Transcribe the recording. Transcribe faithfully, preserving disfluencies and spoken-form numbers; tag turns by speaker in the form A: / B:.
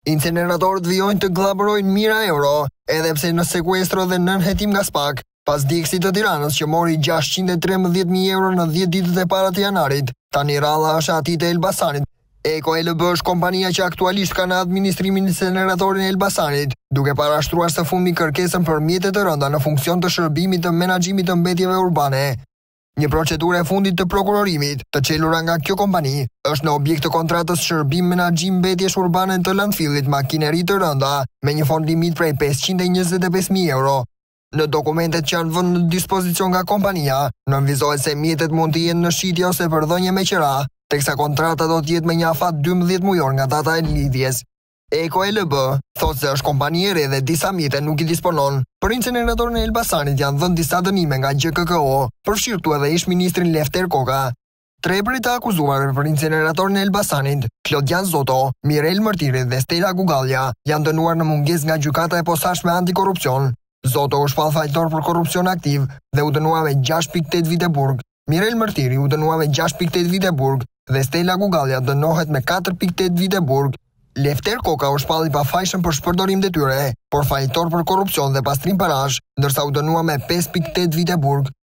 A: Incineratorët vijojnë të glaburojnë mijëra euro, edhe pse në sekuestro dhe nënhetim nga SPAK, pas dikësit të Tiranës që mori gjashtëqind e trembëdhjetë mijë euro në dhjetë ditët e para të janarit, tani ralla është ati të Elbasanit. Eko L B është kompania që aktualisht ka në administrimin inceneratorin e Elbasanit, duke parashtruar së fundi kërkesën për mjete të rënda në funksion të shërbimit të menaxhimit të mbetjeve urbane. Një procedurë e fundit të prokurorimit, të çelura nga kjo kompani, është në objekt të kontratës shërbim menaxhim mbetjesh urbane të landfillit makineri të rënda, me një fond limit prej pesëqind e njëzet e pesë mijë euro. Në dokumentet që janë vënë në dispozicion nga kompania, nënvizohet se mjetet mund të jenë në shitje ose për dhënje me qira, teksa kontrata do të jetë me një afat dymbëdhjetë mujor nga data e lidhjes. Eko L B thotë se është kompani e re dhe disa mjete nuk i disponon. Për inceneratorin e Elbasanit janë dhënë disa dënime nga G K K O, përfshirë edhe ish ministrin Lefter Koka. Tre prej të akuzuar për inceneratorin e Elbasanit, Klodian Zoto, Mirel Mërtiri dhe Stella Gugalja, janë dënuar në mungesë nga gjykata e posaçme antikorrupsion. Zoto u shpall fajtor për korrupsion aktiv dhe u dënua me gjashtë pikë tetë vite burg. Mirel Mërtiri u dënua me gjashtë pikë tetë vite burg dhe Stella Gugalja dënohet me katër pikë tetë vite burg. Lefter Koka u shpalli pa fajshëm për shpërdorim detyre, por fajtor për korrupsion dhe pastrim parash, ndërsa u dënua me pesë pikë tetë vite burg.